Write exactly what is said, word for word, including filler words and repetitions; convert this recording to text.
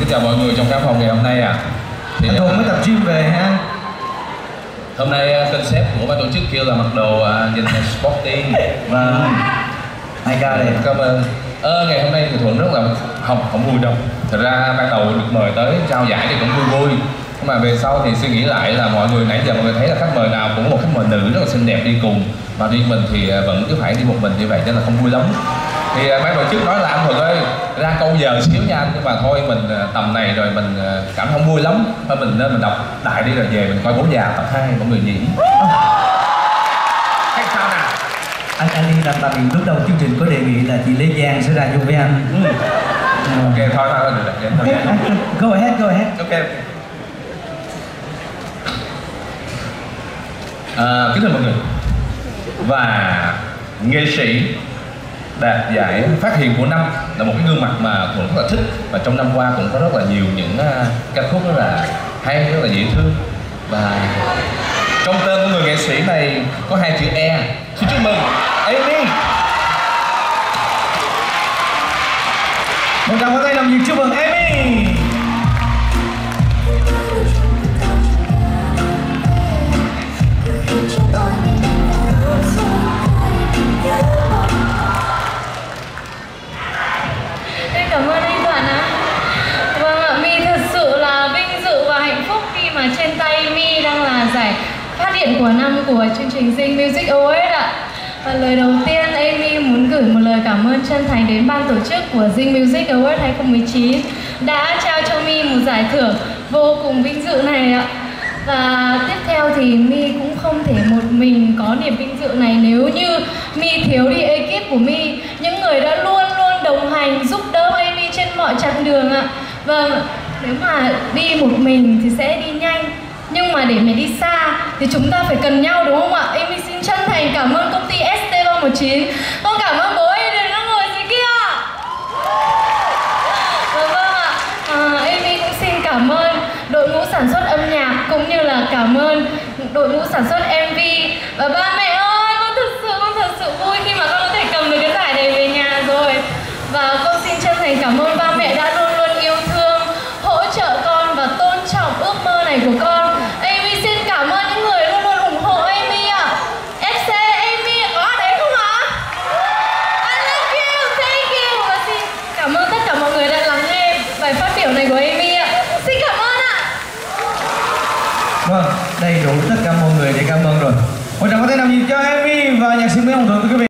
Xin chào mọi người trong khán phòng ngày hôm nay ạ. À. Thì anh Thuận mới tập gym về ha. Hôm nay concept của ban tổ chức kêu là mặc đồ uh, nhìn sporting. Vâng. Hai ca đây. Cảm ơn. Ờ, ngày hôm nay thì Thuận rất là không không vui đâu. Thật ra ban đầu được mời tới trao giải thì cũng vui vui. Nhưng mà về sau thì suy nghĩ lại là mọi người nãy giờ mọi người thấy là khách mời nào cũng một khách mời nữ rất là xinh đẹp đi cùng, mà riêng mình thì vẫn cứ phải đi một mình như vậy nên là không vui lắm. Thì ban tổ chức nói là anh Thuận ơi, ra câu giờ xíu nha anh, nhưng mà thôi mình tầm này rồi mình cảm không vui lắm, thôi mình nên mình đọc đại đi rồi về mình coi Bố Già tập hai mọi người nhỉ. Hay sao nào? Anh anh đi làm tại vì lúc đầu chương trình có đề nghị là chị Lê Giang sẽ ra chung với anh. Ừ. Ok thôi thôi được rồi. Okay. Go ahead, go ahead. Ok. À, kính thưa mọi người, và nghệ sĩ đạt giải phát hiện của năm là một cái gương mặt mà Thuận rất là thích, và trong năm qua cũng có rất là nhiều những uh, ca khúc rất là hay, rất là dễ thương. Và trong tên của người nghệ sĩ này có hai chữ E. Xin chúc mừng Amy. Một tràng pháo tay nồng nhiệt chúc mừng Amy. Cảm ơn anh Thuận ạ. Vâng ạ, My thật sự là vinh dự và hạnh phúc khi mà trên tay My đang là giải phát hiện của năm của chương trình Zing Music Awards ạ. Và lời đầu tiên Amy muốn gửi một lời cảm ơn chân thành đến ban tổ chức của Zing Music Awards hai không một chín đã trao cho My một giải thưởng vô cùng vinh dự này ạ. Và tiếp theo thì My cũng không thể một mình có niềm vinh dự này nếu như My thiếu đi ekip của My, những người đã luôn luôn đồng hành giúp đỡ Amy trên mọi chặng đường ạ. Vâng, nếu mà đi một mình thì sẽ đi nhanh, nhưng mà để mà đi xa thì chúng ta phải cần nhau đúng không ạ? Amy xin chân thành cảm ơn công ty S T ba một chín. Con cảm ơn bố Eden đang ngồi dưới kia. Vâng, vâng ạ. À, Amy cũng xin cảm ơn đội ngũ sản xuất âm nhạc cũng như là cảm ơn đội ngũ sản xuất em vê. Và ba mẹ ơi, con thật sự con thật sự vui khi mà con có thể cầm được cái giải này về nhà rồi. Và con xin chân thành cảm ơn ba mẹ đã luôn luôn yêu thương, hỗ trợ con và tôn trọng ước mơ này của con. Amy xin cảm ơn những người luôn luôn ủng hộ Amy ạ. ép xê Amy có ở đấy không ạ? I love you, thank you. Và xin cảm ơn tất cả mọi người đã lắng nghe bài phát biểu này của Amy ạ. Xin cảm ơn ạ. Vâng, đầy đủ tất cả mọi người để cảm ơn rồi. Một tràng pháo tay nồng nhiệt cho Amy và nhạc sĩ Nguyễn Hồng Thuận, thưa quý vị.